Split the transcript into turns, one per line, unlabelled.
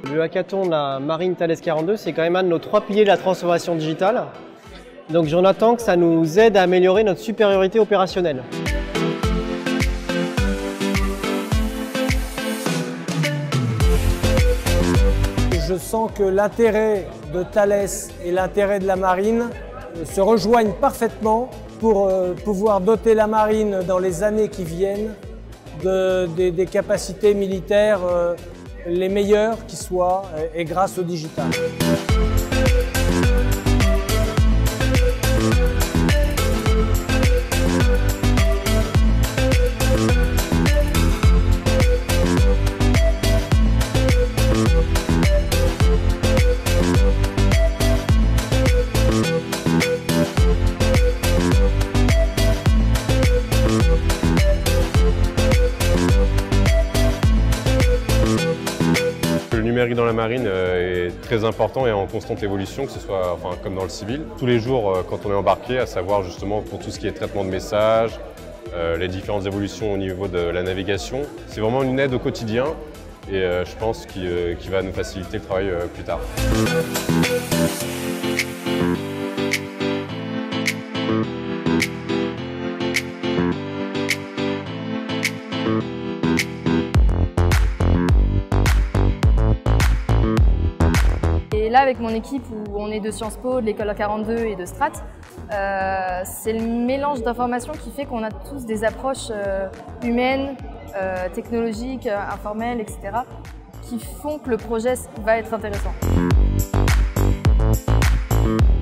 Le hackathon de la marine Thales 42, c'est quand même un de nos 3 piliers de la transformation digitale. Donc j'en attends que ça nous aide à améliorer notre supériorité opérationnelle.
Je sens que l'intérêt de Thales et l'intérêt de la marine se rejoignent parfaitement pour pouvoir doter la marine dans les années qui viennent des capacités militaires les meilleures qui soient et grâce au digital.
Le numérique dans la marine est très important et en constante évolution, que ce soit comme dans le civil. Tous les jours, quand on est embarqué, à savoir justement pour tout ce qui est traitement de messages, les différentes évolutions au niveau de la navigation, c'est vraiment une aide au quotidien et je pense qu'il va nous faciliter le travail plus tard.
Et là, avec mon équipe, où on est de Sciences Po, de l'école 42 et de Strat, c'est le mélange d'informations qui fait qu'on a tous des approches humaines, technologiques, informelles, etc., qui font que le projet va être intéressant.